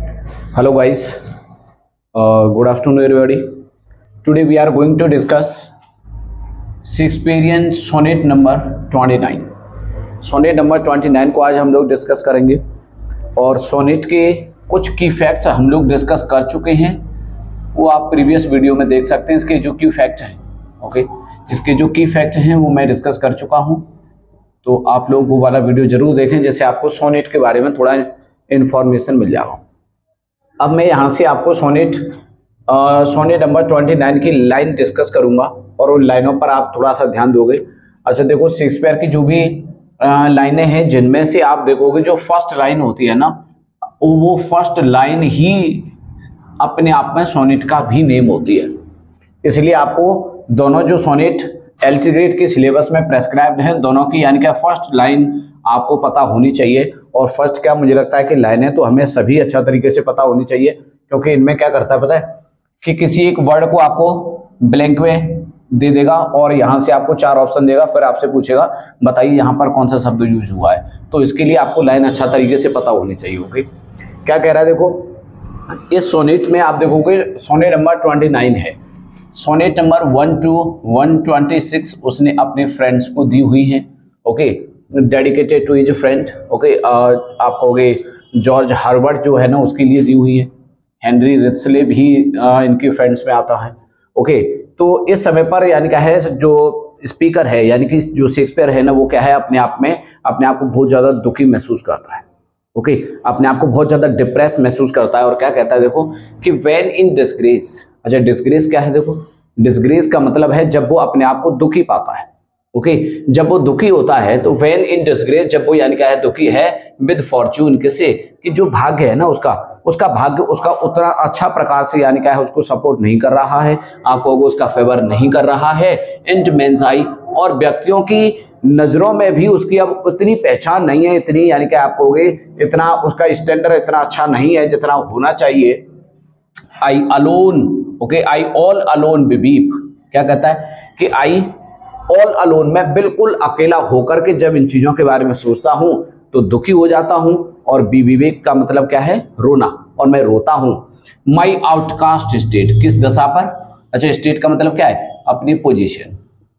Hello guys, good afternoon everybody. Today we are going to discuss Shakespearean sonnet number 29। Sonnet number 29 को आज हम लोग discuss करेंगे और सोनेट के कुछ की फैक्ट्स हम लोग डिस्कस कर चुके हैं, वो आप प्रीवियस वीडियो में देख सकते हैं। इसके जो की फैक्ट हैं, ओके, इसके जो की फैक्ट हैं वो मैं डिस्कस कर चुका हूँ, तो आप लोग वो वाला वीडियो जरूर देखें, जैसे आपको सोनेट के बारे में थोड़ा इन्फॉर्मेशन मिल जाएगा। अब मैं यहाँ से आपको सोनेट नंबर 29 की लाइन डिस्कस करूंगा और उन लाइनों पर आप थोड़ा सा ध्यान दोगे। अच्छा देखो, शेक्सपियर की जो भी लाइनें हैं, जिनमें से आप देखोगे जो फर्स्ट लाइन होती है ना, वो फर्स्ट लाइन ही अपने आप में सोनेट का भी नेम होती है। इसलिए आपको दोनों जो सोनेट एलटी ग्रेड के सिलेबस में प्रेस्क्राइब्ड है, दोनों की यानी कि फर्स्ट लाइन आपको पता होनी चाहिए। और फर्स्ट क्या, मुझे लगता है कि लाइनें तो हमें सभी अच्छा तरीके से पता होनी चाहिए, क्योंकि इनमें क्या करता है पता है कि किसी एक वर्ड को आपको ब्लैंक में दे देगा और यहाँ से आपको 4 ऑप्शन देगा, फिर आपसे पूछेगा बताइए यहाँ पर कौन सा शब्द यूज हुआ है। तो इसके लिए आपको लाइन अच्छा तरीके से पता होनी चाहिए। ओके, क्या कह रहा है देखो, इस सोनेट में आप देखोगे सोनेट नंबर 29 है। सोनेट नंबर 1 to 126 उसने अपने फ्रेंड्स को दी हुई है। Okay, dedicated to his friend. Okay, आप कहोगे जॉर्ज हार्वर्ड जो है ना, उसके लिए दी हुई है। हेनरी रिचले भी इनके फ्रेंड्स में आता है। ओके, तो इस समय पर यानी क्या है, जो स्पीकर है यानी कि जो शेक्सपियर है ना, वो क्या है, अपने आप को बहुत ज़्यादा दुखी महसूस करता है। ओके, अपने आप को बहुत ज़्यादा डिप्रेस महसूस करता है और क्या कहता है देखो कि व्हेन इन डिसग्रेस। अच्छा, डिसग्रेस क्या है देखो, डिसग्रेस का मतलब है जब वो अपने आप को दुखी पाता है। ओके, जब वो दुखी होता है तो व्हेन इन डिसग्रेस, जब वो यानी क्या है दुखी है, विद फॉर्च्यून, किससे, कि जो भाग्य है ना उसका भाग्य उसका उतना अच्छा प्रकार से यानी क्या है उसको सपोर्ट नहीं कर रहा है, आपको उसका फेवर नहीं कर रहा है। एंड मेंस आई, और व्यक्तियों की नजरों में भी उसकी अब उतनी पहचान नहीं है, इतनी यानी कि आप कहोगे इतना उसका स्टैंडर्ड इतना अच्छा नहीं है जितना होना चाहिए। I alone, okay, I all alone beweep, क्या कहता है कि आई ऑल अलोन, मैं बिल्कुल अकेला होकर के जब इन चीजों के बारे में सोचता हूं तो दुखी हो जाता हूं। और विवेक का मतलब क्या है, रोना, और मैं रोता हूं। माई आउटकास्ट स्टेट, किस दशा पर। अच्छा, स्टेट का मतलब क्या है, अपनी पोजीशन।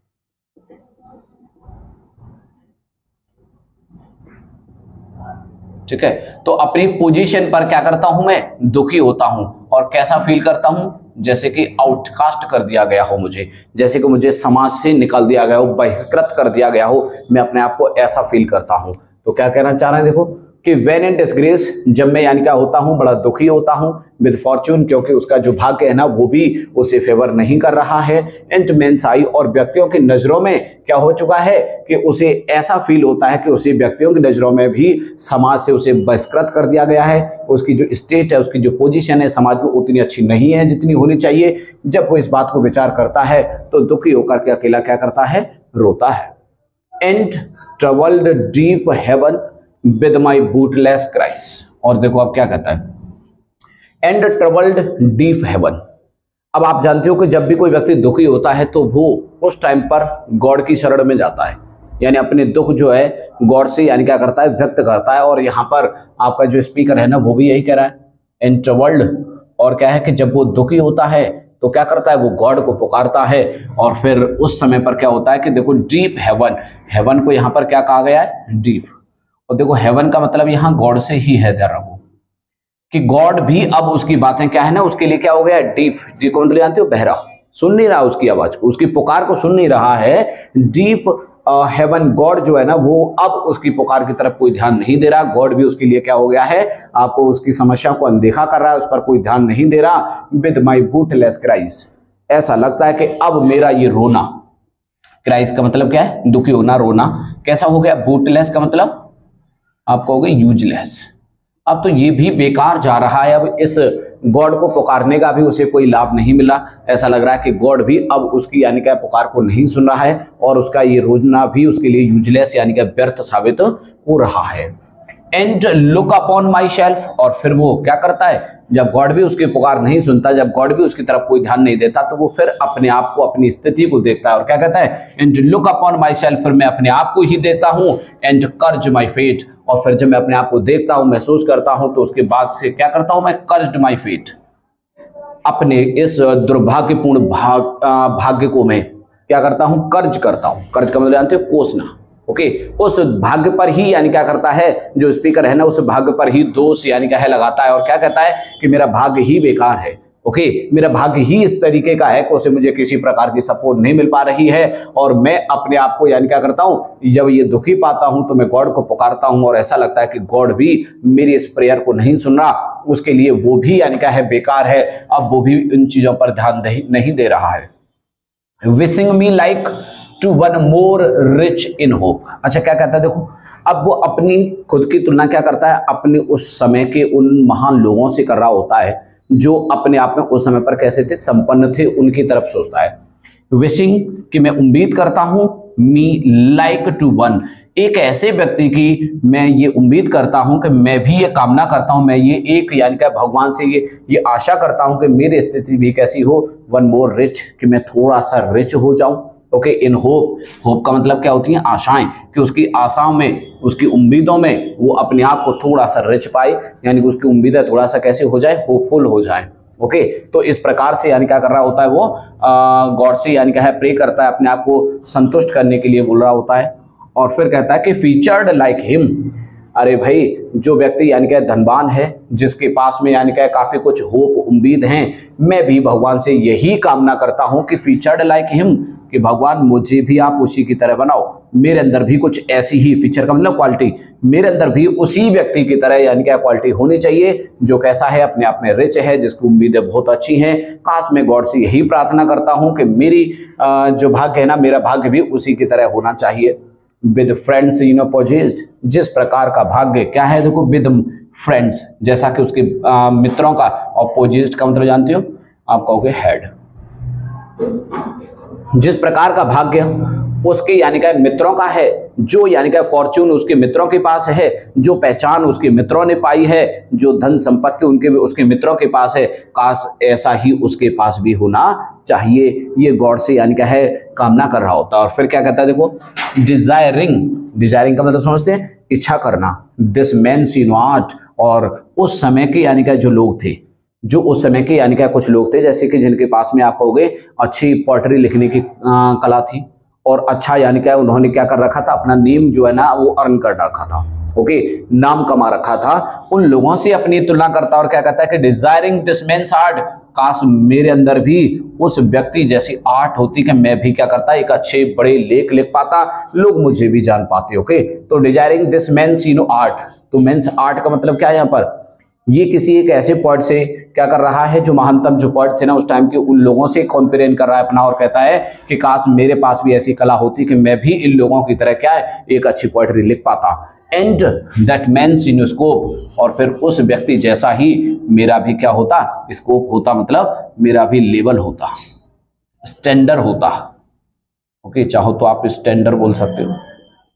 ठीक है, तो अपनी पोजीशन पर क्या करता हूं, मैं दुखी होता हूं। और कैसा फील करता हूं, जैसे कि आउटकास्ट कर दिया गया हो मुझे, जैसे कि मुझे समाज से निकाल दिया गया हो, बहिष्कृत कर दिया गया हो, मैं अपने आप को ऐसा फील करता हूं। तो क्या कहना चाह रहे हैं देखो कि व्हेन इन डिसग्रेस, जब मैं यानी क्या होता हूं, बड़ा दुखी होता हूं। विद फॉर्च्यून, क्योंकि उसका जो भाग्य है ना वो भी उसे फेवर नहीं कर रहा है। एंड मेंस आई, और व्यक्तियों की नजरों में क्या हो चुका है कि उसे ऐसा फील होता है कि उसे व्यक्तियों की नजरों में भी समाज से उसे बहिष्कृत कर दिया गया है। उसकी जो स्टेट है, उसकी जो पोजीशन है समाज में उतनी अच्छी नहीं है जितनी होनी चाहिए। जब वो इस बात को विचार करता है तो दुखी होकर के अकेला क्या करता है, रोता है। And troubled deaf heaven with my bootless cries, और देखो अब क्या कहता है, एंड ट्रवल्ड डीप हेवन। अब आप जानते हो कि जब भी कोई व्यक्ति दुखी होता है तो वो उस टाइम पर गॉड की शरण में जाता है, यानी अपने दुख जो है गॉड से यानी क्या करता है, व्यक्त करता है। और यहाँ पर आपका जो स्पीकर है ना वो भी यही कह रहा है, एंड ट्रवल्ड, और क्या है कि जब वो दुखी होता है तो क्या करता है, वो गॉड को पुकारता है। और फिर उस समय पर क्या होता है कि देखो डीप हेवन, हेवन को यहाँ पर क्या कहा गया है, डीप। और देखो हेवन का मतलब यहाँ गॉड से ही है, ध्यान रखो कि गॉड भी अब उसकी बातें क्या है ना, उसके लिए क्या हो गया, डीप। डीप को मतलब जानते हो, बहरा, सुन नहीं रहा उसकी आवाज को, उसकी पुकार को सुन नहीं रहा है। डीप हेवन, गॉड जो है ना वो अब उसकी पुकार की तरफ कोई ध्यान नहीं दे रहा। गॉड भी उसके लिए क्या हो गया है, आपको उसकी समस्या को अनदेखा कर रहा है, उस पर कोई ध्यान नहीं दे रहा। विद माई बूटलेस क्राइस, ऐसा लगता है कि अब मेरा ये रोना, क्राइस का मतलब क्या है, दुखी होना, रोना कैसा हो गया, बूटलेस का मतलब आप कहोगे यूजलेस। अब तो ये भी बेकार जा रहा है, अब इस गॉड को पुकारने का भी उसे कोई लाभ नहीं मिला। ऐसा लग रहा है कि गॉड भी अब उसकी यानी क्या पुकार को नहीं सुन रहा है, और उसका ये रोजना भी उसके लिए यूजलेस यानी क्या व्यर्थ साबित हो रहा है। And look upon my self, और फिर वो क्या करता है, जब गॉड भी उसकी पुकार नहीं सुनता, जब गॉड भी उसकी तरफ कोई ध्यान नहीं देता, तो वो फिर अपने आप को, अपनी स्थिति को देखता है और क्या कहता है, and look upon my self, फिर मैं अपने आप को ही देखता हूं। एंड कर्ज माई फेट, और फिर जब मैं अपने आप को देखता हूं, महसूस करता हूं, तो उसके बाद से क्या करता हूं मैं, कर्ज्ड माई फेट, अपने इस दुर्भाग्यपूर्ण भाग्य को मैं क्या करता हूं, कर्ज करता हूं। कर्ज का मतलब जानते हो, कोसना। ओके, उस भाग्य पर ही यानी क्या करता है जो स्पीकर है ना, उस भाग्य पर ही दोष यानी क्या है लगाता है, और क्या कहता है कि मेरा भाग्य ही बेकार है। ओके, मेरा भाग्य ही इस तरीके का है कि उसे मुझे किसी प्रकार की सपोर्ट नहीं मिल पा रही है, और मैं अपने आप को यानी क्या करता हूं, जब ये दुखी पाता हूं तो मैं गॉड को पुकारता हूं, और ऐसा लगता है कि गॉड भी मेरी इस प्रेयर को नहीं सुन रहा, उसके लिए वो भी यानी क्या है बेकार है, अब वो भी इन चीजों पर ध्यान नहीं दे रहा है। Wishing me like to one more rich in hope. अच्छा, क्या कहता है देखो, अब वो अपनी खुद की तुलना क्या करता है, अपने उस समय के उन महान लोगों से कर रहा होता है जो अपने आप में उस समय पर कैसे थे, संपन्न थे, उनकी तरफ सोचता है। विशिंग कि मैं उम्मीद करता हूं, मी लाइक टू वन, एक ऐसे व्यक्ति की मैं ये उम्मीद करता हूं कि मैं भी ये कामना करता हूं, मैं ये एक यानी कि भगवान से ये आशा करता हूं कि मेरी स्थिति भी कैसी हो, वन मोर रिच, कि मैं थोड़ा सा रिच हो जाऊं। ओके, इन होप, होप का मतलब क्या होती है, आशाएं, कि उसकी आशाओं में, उसकी उम्मीदों में वो अपने आप को थोड़ा सा रिच पाए, यानी कि उसकी उम्मीदें थोड़ा सा कैसे हो जाए, होपफुल हो जाए। ओके, तो इस प्रकार से यानी क्या कर रहा होता है वो, गॉड से यानी क्या है प्रे करता है, अपने आप को संतुष्ट करने के लिए बोल रहा होता है। और फिर कहता है कि फीचर्ड लाइक हिम, अरे भाई जो व्यक्ति यानी कि धनवान है, जिसके पास में यानी कि काफी कुछ होप, उम्मीद हैं, मैं भी भगवान से यही कामना करता हूं कि फीचर्ड लाइक हिम, कि भगवान मुझे भी आप उसी की तरह बनाओ, मेरे अंदर भी कुछ ऐसी ही, फीचर का मतलब क्वालिटी, मेरे अंदर भी उसी व्यक्ति की तरह यानी क्या क्वालिटी होनी चाहिए जो कैसा है, अपने आप में रिच है, जिसकी उम्मीदें बहुत अच्छी हैं। काश मैं गॉड से यही प्रार्थना करता हूं कि मेरी जो भाग्य है ना, मेरा भाग्य भी उसी की तरह होना चाहिए। विद फ्रेंड्स पोजेस्ड, जिस प्रकार का भाग्य क्या है देखो, विद फ्रेंड्स, जैसा कि उसके मित्रों का, और पोजेस्ड का मतलब जानते हो आप, कहोगे हेड, जिस प्रकार का भाग्य उसके यानी कि मित्रों का है, जो यानी कि फॉर्च्यून उसके मित्रों के पास है, जो पहचान उसके मित्रों ने पाई है, जो धन संपत्ति उसके मित्रों के पास है, काश ऐसा ही उसके पास भी होना चाहिए, ये गॉड से यानी कि है कामना कर रहा होता है। और फिर क्या कहता है देखो, डिजायरिंग, डिजायरिंग का मतलब समझते हैं, इच्छा करना, दिस मैन सी नॉट, और उस समय के यानी कि जो लोग थे, जो उस समय के यानी क्या कुछ लोग थे, जैसे कि जिनके पास में आप कहोगे अच्छी पोएट्री लिखने की कला थी, और अच्छा यानी क्या उन्होंने क्या कर रखा था, अपना नेम जो है ना वो अर्न कर रखा था। ओके, नाम कमा रखा था, उन लोगों से अपनी तुलना करता, और क्या कहता है कि डिजायरिंग दिस मैन्स आर्ट, काश मेरे अंदर भी उस व्यक्ति जैसी आर्ट होती कि मैं भी क्या करता, एक अच्छे बड़े लेख लिख पाता, लोग मुझे भी जान पाते। ओके, तो डिजायरिंग दिस मैन्स आर्ट, तो मेंस आर्ट का मतलब क्या है यहाँ पर, ये किसी एक ऐसे पॉइंट से क्या कर रहा है, जो महानतम जो पॉइंट थे ना उस टाइम के, उन लोगों से कंपेयर कर रहा है अपना, और कहता है कि काश मेरे पास भी ऐसी कला होती कि मैं भी इन लोगों की तरह क्या है, एक अच्छी पोएट्री लिख पाता। And that man's in scope, और फिर उस व्यक्ति जैसा ही मेरा भी क्या होता, स्कोप होता, मतलब मेरा भी लेवल होता, स्टैंडर्ड होता। ओके, चाहो तो आप स्टैंडर्ड बोल सकते हो।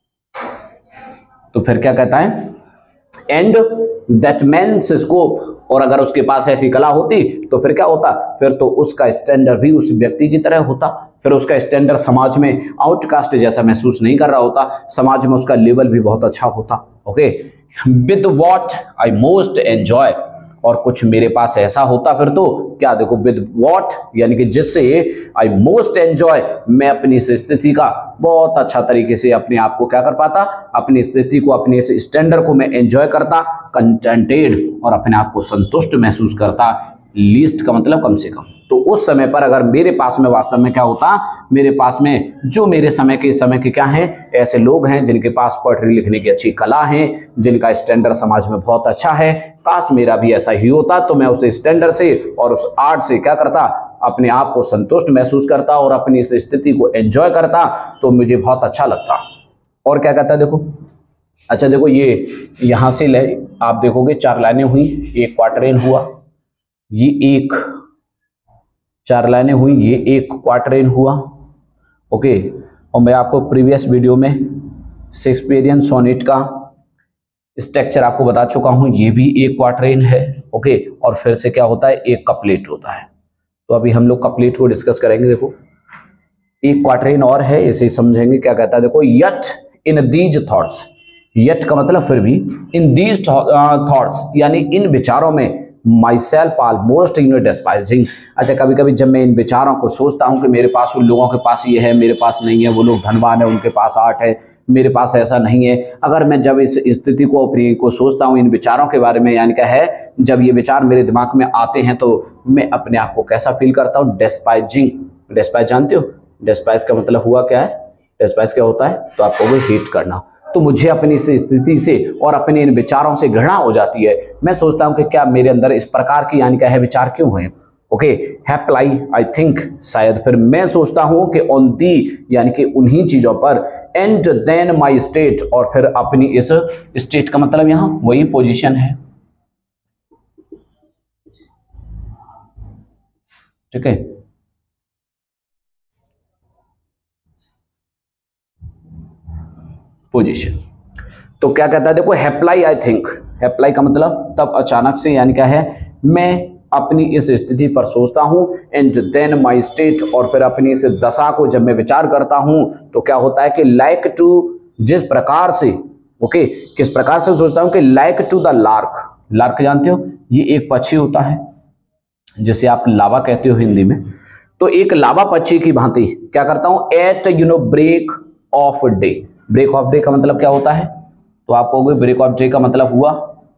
तो फिर क्या कहता है, एंड दैट मैन्स स्कोप, और अगर उसके पास ऐसी कला होती तो फिर क्या होता, फिर तो उसका स्टैंडर्ड भी उस व्यक्ति की तरह होता, फिर उसका स्टैंडर्ड समाज में आउटकास्ट जैसा महसूस नहीं कर रहा होता, समाज में उसका लेवल भी बहुत अच्छा होता। Okay, with what I most enjoy, और कुछ मेरे पास ऐसा होता फिर तो क्या देखो, विद व्हाट यानी कि जिससे आई मोस्ट एंजॉय, मैं अपनी इस स्थिति का बहुत अच्छा तरीके से अपने आप को क्या कर पाता, अपनी स्थिति को, अपने इस स्टैंडर्ड को मैं एंजॉय करता, कंटेंटेड, और अपने आप को संतुष्ट महसूस करता, लीस्ट का मतलब कम से कम। तो उस समय पर अगर मेरे पास में वास्तव में क्या होता, मेरे पास में जो मेरे समय के क्या हैं, ऐसे लोग हैं जिनके पास पोएट्री लिखने की अच्छी कला है, जिनका स्टैंडर्ड समाज में बहुत अच्छा है, काश मेरा भी ऐसा ही होता, तो मैं उस स्टैंडर्ड से और उस आर्ट से क्या करता, अपने आप को संतुष्ट महसूस करता और अपनी इस स्थिति को एंजॉय करता, तो मुझे बहुत अच्छा लगता। और क्या कहता है देखो, अच्छा देखो, ये यहां से ले आप देखोगे 4 लाइनें हुई, एक क्वार्टरेन हुआ, ये एक 4 लाइनें हुई, ये एक क्वार्टरेन हुआ। ओके, और मैं आपको प्रीवियस वीडियो में शेक्सपियरियन सोनेट का स्ट्रक्चर आपको बता चुका हूं, ये भी एक क्वार्टरेन है। ओके, और फिर से क्या होता है, एक कपलेट होता है। तो अभी हम लोग कपलेट को डिस्कस करेंगे। देखो, एक क्वार्टरेन और है, इसे समझेंगे। क्या कहता है देखो, yet in these thoughts, yet का मतलब फिर भी, इन दीज थॉट्स यानी इन विचारों में, माई सेल्फ ऑलमोस्ट डिस्पाइजिंग। अच्छा, कभी कभी जब मैं इन विचारों को सोचता हूँ कि मेरे पास, उन लोगों के पास ये है, मेरे पास नहीं है, वो लोग धनवान है, उनके पास आर्ट है, मेरे पास ऐसा नहीं है, अगर मैं जब इस स्थिति को अपनी को सोचता हूँ इन विचारों के बारे में, यानी क्या है, जब ये विचार मेरे दिमाग में आते हैं तो मैं अपने आप को कैसा फील करता हूँ? डिस्पाइजिंग। डिस्पाइज जानते हो? डिस्पाइज का मतलब हुआ क्या है? डिस्पाइज क्या होता है? तो आपको वो हेट करना। तो मुझे अपनी इस स्थिति से और अपने इन विचारों से घृणा हो जाती है। मैं सोचता हूं कि क्या मेरे अंदर इस प्रकार की यानी क्या है विचार क्यों हैं? ओके, हैप्लाई आई थिंक, शायद फिर मैं सोचता हूं कि ऑन दी यानी कि उन्हीं चीजों पर, एंड देन माई स्टेट, और फिर अपनी इस स्टेट का मतलब यहां वही पोजीशन है, ठीक है। पोजीशन, तो क्या कहता है देखो, हैप्लाई आई थिंक, हैप्लाई का मतलब तब अचानक से यानी क्या है, मैं अपनी इस स्थिति पर सोचता हूं, एंड देन माई स्टेट, और फिर अपनी इस दशा को जब मैं विचार करता हूं तो क्या होता है कि लाइक टू, जिस प्रकार से, ओके, किस प्रकार से सोचता हूं कि like to the lark. Lark जानते हो? ये एक पक्षी होता है जिसे आप लावा कहते हो हिंदी में। तो एक लावा पक्षी की भांति क्या करता हूं, at break of day. Break of day का मतलब क्या होता है? तो आप कहोगे ब्रेक ऑफ डे का मतलब हुआ,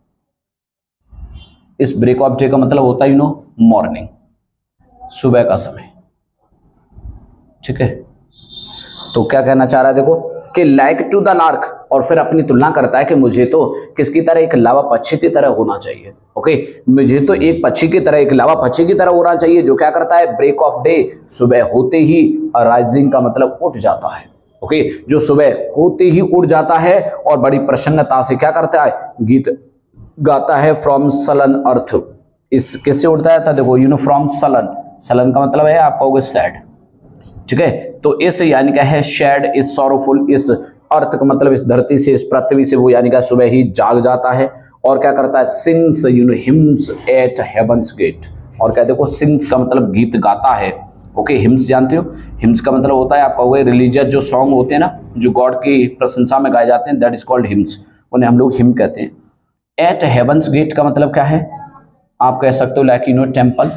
इस ब्रेक ऑफ डे का मतलब होता है मॉर्निंग, सुबह का समय, ठीक है। तो क्या कहना चाह रहा है देखो कि लाइक टू द लार्क, और फिर अपनी तुलना करता है कि मुझे तो किसकी तरह, एक लावा पक्षी की तरह होना चाहिए। ओके, मुझे तो एक पक्षी की तरह, एक लावा पक्षी की तरह होना चाहिए जो क्या करता है, ब्रेक ऑफ डे, सुबह होते ही, राइजिंग का मतलब उठ जाता है। ओके, जो सुबह होते ही उठ जाता है और बड़ी प्रसन्नता से क्या करता है, गीत गाता है, फ्रॉम सलन अर्थ। इस किससे उठता है? देखो फ्रॉम सलन, सलन का मतलब है आप कहोगे सैड, ठीक है। तो इस यानी क्या है, शैड, इस सॉरोफुल, इस अर्थ का मतलब इस धरती से, इस पृथ्वी से वो यानी क्या सुबह ही जाग जाता है और क्या करता है, sings hymns at heaven's gate. और क्या देखो, सिंग्स का मतलब गीत गाता है। ओके, हिम्स जानते हो? हिम्स का मतलब होता है आप कहोगे रिलीजियस जो सॉन्ग होते हैं ना, जो गॉड की प्रशंसा में गाए जाते हैं, दैट इज कॉल्ड हिम्स, उन्हें हम लोग हिम कहते हैं। एट हेवंस गेट का मतलब क्या है? आप कह सकते हो लाइक टेम्पल,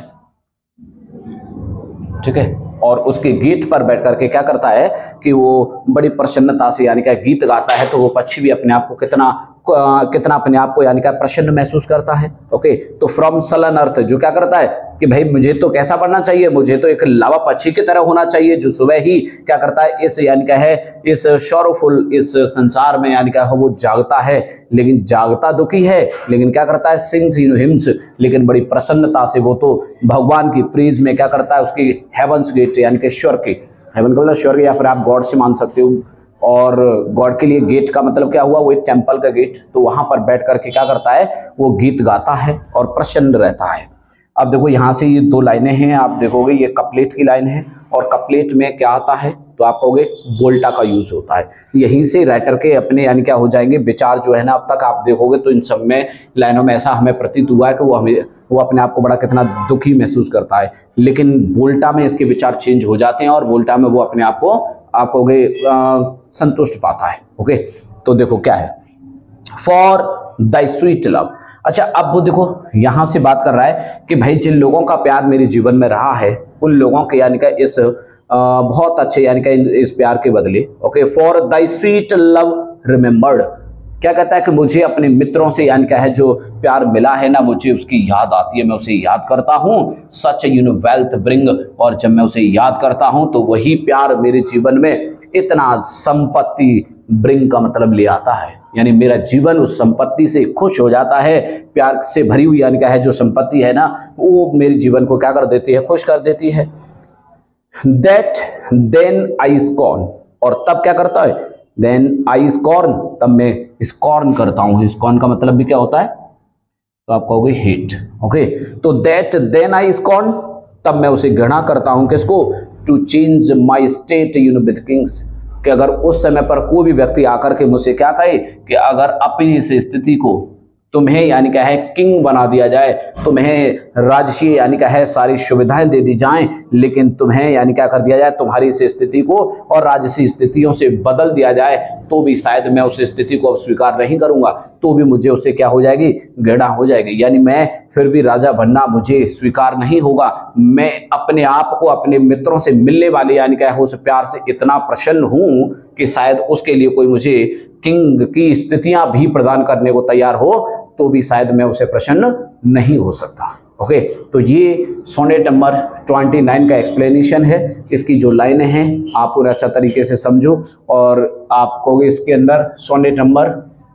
ठीक है। और उसके गेट पर बैठ करके क्या करता है कि वो बड़ी प्रसन्नता से यानी क्या गीत गाता है। तो वो पक्षी भी अपने आप को कितना अपने आप को यानी क्या प्रसन्न महसूस करता है। ओके, तो फ्रॉम सलन अर्थ जो क्या करता है कि भाई मुझे तो कैसा बनना चाहिए, मुझे तो एक लावा पक्षी की तरह होना चाहिए जो सुबह ही क्या करता है, इस यानी क्या है, इस शोरफुल इस संसार में यानी क्या है वो जागता है, लेकिन जागता दुखी है, लेकिन क्या करता है, सिंग्स हिम्स, लेकिन बड़ी प्रसन्नता से वो तो भगवान की प्रीज में क्या करता है, उसकी हेवंस गेट यानी कि ईश्वर के, हेवन का मतलब ईश्वर के, या फिर आप गॉड से मान सकते हो। और गॉड के लिए गेट का मतलब क्या हुआ, वो एक टेम्पल का गेट। तो वहां पर बैठ करके क्या करता है, वो गीत गाता है और प्रसन्न रहता है। अब देखो यहाँ से ये दो लाइनें हैं, आप देखोगे ये कपलेट की लाइन है, और कपलेट में क्या आता है, तो आप कहोगे वोल्टा का यूज होता है। यहीं से राइटर के अपने यानी क्या हो जाएंगे विचार जो है ना, अब तक आप देखोगे तो इन सब में लाइनों में ऐसा हमें प्रतीत हुआ है कि वो अपने आप को बड़ा कितना दुखी महसूस करता है, लेकिन वोल्टा में इसके विचार चेंज हो जाते हैं और वोल्टा में वो अपने आप को आप कहोगे संतुष्ट पाता है। ओके, तो देखो क्या है, फॉर द स्वीट लव। अच्छा, अब वो देखो यहां से बात कर रहा है कि भाई जिन लोगों का प्यार मेरे जीवन में रहा है, उन लोगों के यानी कि इस बहुत अच्छे यानी कि इस प्यार के बदले, okay, for the sweet love remembered, क्या कहता है कि मुझे अपने मित्रों से यानी क्या है जो प्यार मिला है ना, मुझे उसकी याद आती है, मैं उसे याद करता हूँ। सच वेल्थ ब्रिंग, और जब मैं उसे याद करता हूँ तो वही प्यार मेरे जीवन में इतना संपत्ति, ब्रिंग का मतलब ले आता है, यानी मेरा जीवन उस संपत्ति से खुश हो जाता है। प्यार से भरी हुई यानी क्या है जो संपत्ति है ना, वो मेरे जीवन को क्या कर देती है, खुश कर देती है। दैट देन आई स्कॉर्न, और तब क्या करता है, देन आई स्कॉर्न, तब मैं स्कॉर्न करता हूं। स्कॉर्न का मतलब भी क्या होता है, तो आप कहोगे हेट। ओके, तो दैट देन आई स्कॉर्न, तब मैं उसे घृणा करता हूं, किसको, to change my state with kings, कि अगर उस समय पर कोई भी व्यक्ति आकर के मुझसे क्या कहे कि अगर अपनी इस स्थिति को तुम्हें यानी क्या है किंग बना दिया जाए, तुम्हें राजसी यानी क्या है सारी सुविधाएं दे दी जाएं, लेकिन तुम्हें यानी क्या कर दिया जाए, तुम्हारी इस स्थिति को और राजसी स्थितियों से बदल दिया जाए, तो भी शायद मैं उस स्थिति को अब स्वीकार नहीं करूंगा, तो भी मुझे उससे क्या हो जाएगी, घृणा हो जाएगी। यानी मैं फिर भी राजा बनना मुझे स्वीकार नहीं होगा। मैं अपने आप को अपने मित्रों से मिलने वाले यानी क्या है उस प्यार से इतना प्रसन्न हूं कि शायद उसके लिए कोई मुझे किंग की स्थितियां भी प्रदान करने को तैयार हो, तो भी शायद मैं उसे प्रसन्न नहीं हो सकता। ओके, तो ये सोनेट नंबर 29 का एक्सप्लेनेशन है। इसकी जो लाइनें हैं आप पूरा अच्छा तरीके से समझो, और आपको इसके अंदर सोनेट नंबर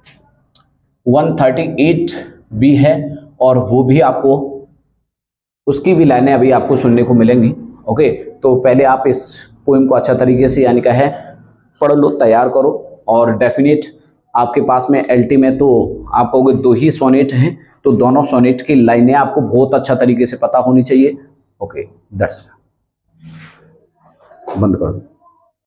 138 भी है, और वो भी आपको उसकी भी लाइनें अभी आपको सुनने को मिलेंगी। ओके, तो पहले आप इस पोएम को अच्छा तरीके से यानी क्या है पढ़ लो, तैयार करो, और डेफिनेट आपके पास में एलटी में तो आप कहोगे 2 ही सोनेट हैं, तो दोनों सोनेट की लाइनें आपको बहुत अच्छा तरीके से पता होनी चाहिए। ओके, दैट्स बंद करो।